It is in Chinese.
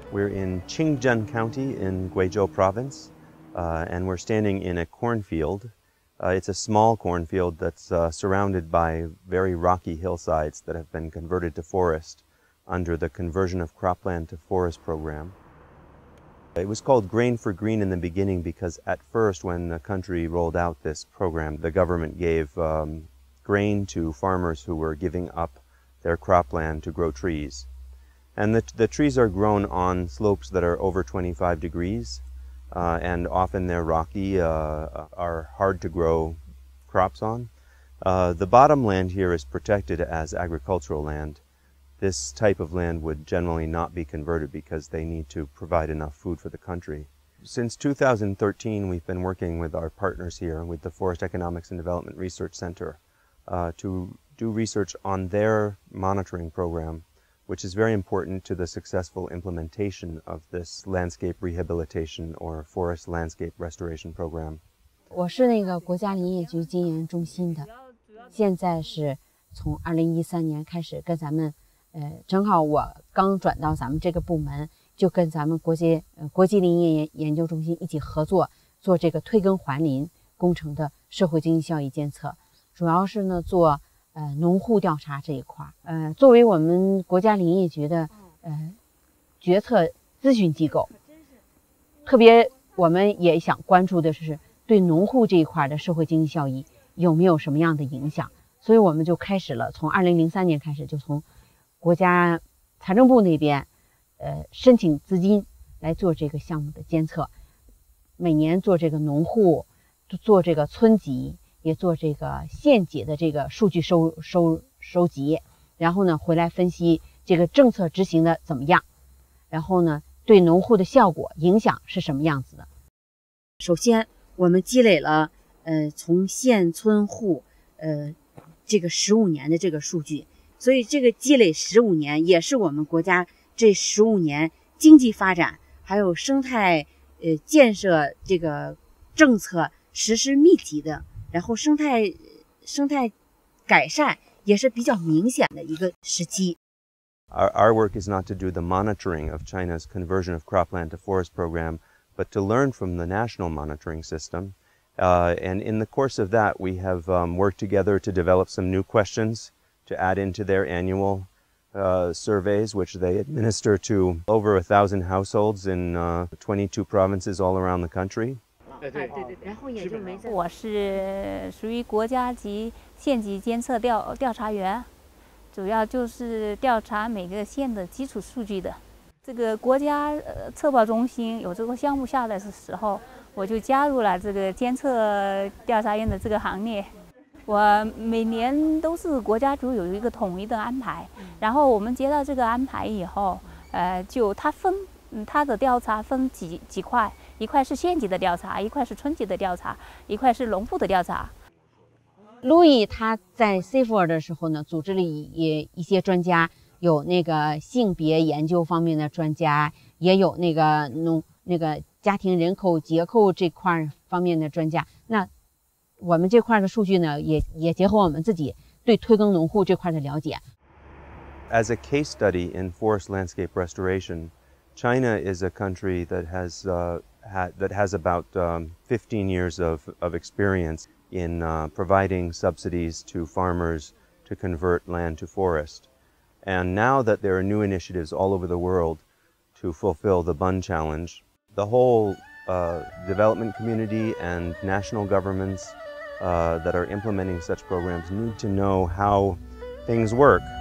We're in Qingzhen County in Guizhou Province, and we're standing in a cornfield. It's a small cornfield that's surrounded by very rocky hillsides that have been converted to forest under the Conversion of Cropland to Forest program. It was called Grain for Green in the beginning because at first when the country rolled out this program, the government gave grain to farmers who were giving up their cropland to grow trees. And the trees are grown on slopes that are over 25 degrees, and often they're rocky, are hard to grow crops on. The bottom land here is protected as agricultural land. This type of land would generally not be converted because they need to provide enough food for the country. Since 2013, we've been working with our partners here, with the Forest Economics and Development Research Center, to do research on their monitoring program, which is very important to the successful implementation of this landscape rehabilitation or forest landscape restoration program. 我是那个国家林业局经研中心的，现在是从2013年开始跟咱们，正好我刚转到咱们这个部门，就跟咱们国际林业研究中心一起合作，做这个退耕还林工程的社会经济效益监测，主要是呢做农户调查这一块。作为我们国家林业局的决策咨询机构，特别我们也想关注的是对农户这一块的社会经济效益有没有什么样的影响，所以我们就开始了，从2003年开始就从国家财政部那边申请资金来做这个项目的监测，每年做这个农户，做这个村级，也做这个县级的这个数据收集，然后呢回来分析这个政策执行的怎么样，然后呢对农户的效果影响是什么样子的。首先我们积累了从县村户这个15年的这个数据，所以这个积累15年也是我们国家这15年经济发展还有生态建设这个政策实施密集的，然后生态改善也是比较明显的一个时期。 Our work is not to do the monitoring of China's conversion of cropland to forest program, but to learn from the national monitoring system. And in the course of that, we have worked together to develop some new questions to add into their annual surveys, which they administer to over 1,000 households in 22 provinces all around the country. 我是属于国家级县级监测调查员，主要就是调查每个县的基础数据的。这个国家测报中心有这个项目下来的时候，我就加入了这个监测调查员的这个行列。我每年都是国家组有一个统一的安排，然后我们接到这个安排以后，就它的调查分几块，一块是县级的调查，一块是村级的调查，一块是农户的调查。 路易他在 CIFOR 的时候呢，组织了一些专家，有那个性别研究方面的专家，也有那个家庭人口结构这块方面的专家。那我们这块的数据呢，也结合我们自己对退耕农户这块的了解。 As a case study in forest landscape restoration, China is a country that has about 15 years of experience in providing subsidies to farmers to convert land to forest. And now that there are new initiatives all over the world to fulfill the Bund Challenge, the whole development community and national governments that are implementing such programs need to know how things work.